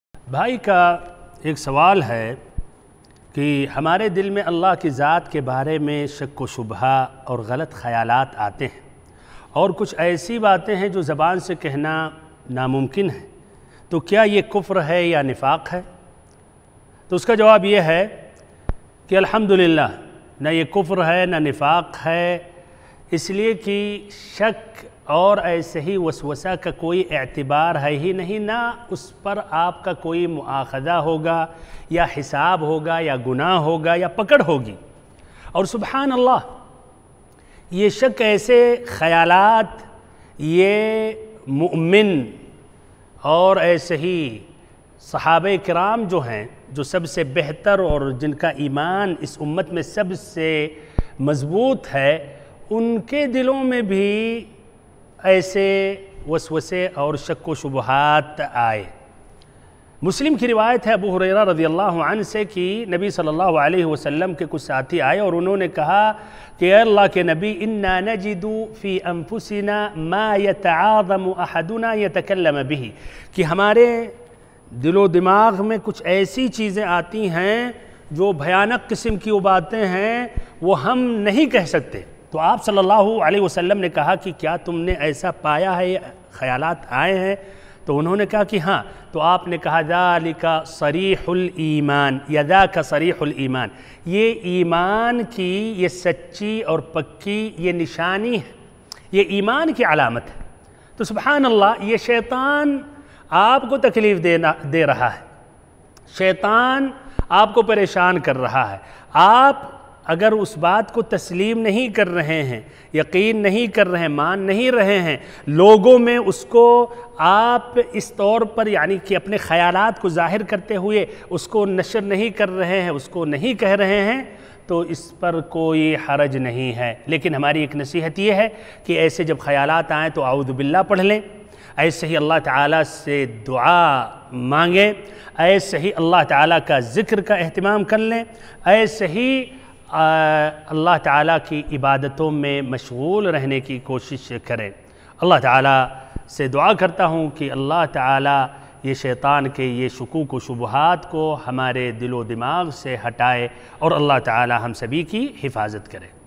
بھائی کا ایک سوال ہے کہ ہمارے دل میں اللہ کی ذات کے بارے میں شک و شبہ اور غلط خیالات آتے ہیں اور کچھ ایسی باتیں ہیں جو زبان سے کہنا ناممکن ہے، تو کیا یہ کفر ہے یا نفاق ہے؟ تو اس کا جواب یہ ہے کہ الحمدللہ نہ یہ کفر ہے نہ نفاق ہے، اس لیے کہ شک اور ایسے ہی وسوسہ کا کوئی اعتبار ہے ہی نہیں، نہ اس پر آپ کا کوئی مؤاخذہ ہوگا یا حساب ہوگا یا گناہ ہوگا یا پکڑ ہوگی۔ اور سبحان اللہ، یہ شک ایسے خیالات یہ مؤمن اور ایسے ہی صحابہ کرام جو ہیں، جو سب سے بہتر اور جن کا ایمان اس امت میں سب سے مضبوط ہے، ان کے دلوں میں بھی ایسے وسوسے اور شک و شبہات آئے۔ مسلم کی روایت ہے ابو ہریرہ رضی اللہ عنہ سے کہ نبی صلی اللہ علیہ وسلم کے کچھ ساتھی آئے اور انہوں نے کہا کہ اے اللہ کے نبی، انا نجد فی انفسنا ما یتعاظم احدنا یتکلم به، کہ ہمارے دل و دماغ میں کچھ ایسی چیزیں آتی ہیں جو بھیانک قسم کی وہ باتیں ہیں، وہ ہم نہیں کہہ سکتے۔ تو آپ صلی اللہ علیہ وسلم نے کہا کہ کیا تم نے ایسا پایا ہے، خیالات آئے ہیں؟ تو انہوں نے کہا کہ ہاں۔ تو آپ نے کہا ذالک صریح الایمان یا ذاک صریح الایمان، یہ ایمان کی یہ سچی اور پکی یہ نشانی ہے، یہ ایمان کی علامت ہے۔ تو سبحان اللہ، یہ شیطان آپ کو تکلیف دے رہا ہے، شیطان آپ کو پریشان کر رہا ہے۔ آپ اگر اس بات کو تسلیم نہیں کر رہے ہیں، یقین نہیں کر رہے ہیں، مان نہیں رہے ہیں، لوگوں میں اس کو آپ اس طور پر یعنی کہ اپنے خیالات کو ظاہر کرتے ہوئے اس کو نشر نہیں کر رہے ہیں، اس کو نہیں کہہ رہے ہیں، تو اس پر کوئی حرج نہیں ہے۔ لیکن ہماری ایک نصیحت یہ ہے کہ ایسے جب خیالات آئیں تو اعوذ باللہ پڑھ لیں، ایسے ہی اللہ تعالیٰ سے دعا مانگیں، ایسے ہی اللہ تعالیٰ کا ذکر کا اہتمام کر لیں، ایسے ہی اللہ تعالیٰ کی عبادتوں میں مشغول رہنے کی کوشش کریں۔ اللہ تعالیٰ سے دعا کرتا ہوں کہ اللہ تعالیٰ یہ شیطان کے یہ شکوک و شبہات کو ہمارے دل و دماغ سے ہٹائے اور اللہ تعالیٰ ہم سبھی کی حفاظت کرے۔